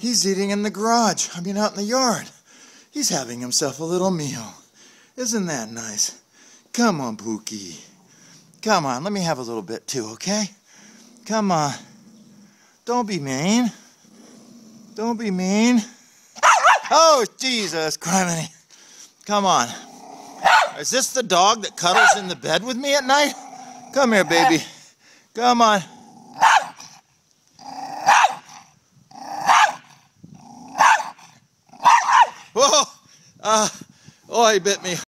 He's eating in the garage. I mean, out in the yard. He's having himself a little meal. Isn't that nice? Come on, Pookie. Come on, let me have a little bit too, okay? Come on. Don't be mean. Don't be mean. Oh, Jesus, criminy. Come on. Is this the dog that cuddles in the bed with me at night? Come here, baby. Come on. Whoa! Oh, he bit me.